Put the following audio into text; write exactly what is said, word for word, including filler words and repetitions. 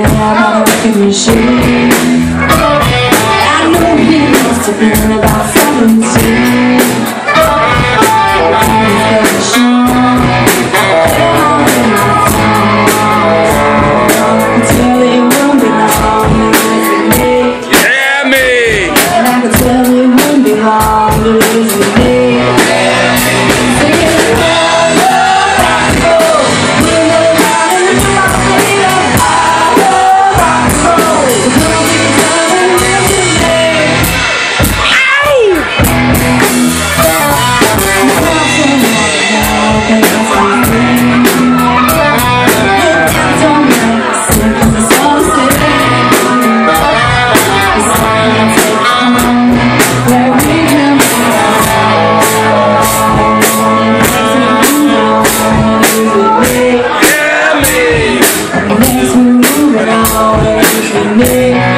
I'm a wrecking machine. I know he must have been about seventeen. Until he won't be long with me. Yeah, me! And I can tell he won't be long with me. Me.